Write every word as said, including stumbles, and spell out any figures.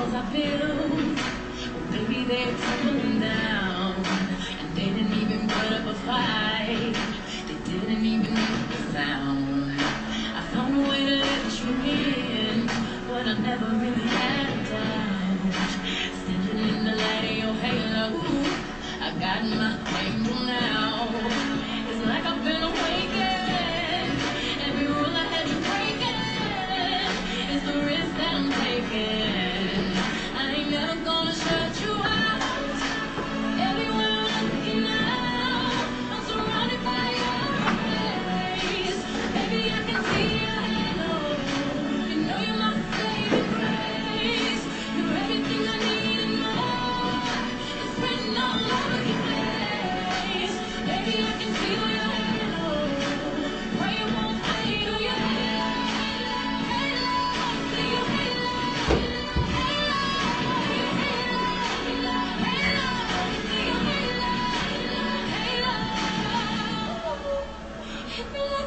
walls I built, well, baby, they're tumbling down. And they didn't even put up a fight. They didn't even make a sound. I found a way to let you in, but I never really had a doubt. Standing in the light of your halo, I got my angel now. It's like I've been awakened. Every rule I had you breaking is the risk that I'm taking. I ain't never gonna shut you out. Everywhere I'm looking now, I'm surrounded by your grace. Baby, I can see your halo. You know you're my saving grace. You're everything I need and more. It's written all over your face. Baby, I can feel your halo. Pray it won't fade. Oh, your halo, halo, see your halo, halo, your halo, halo, see your halo, halo. Hit me like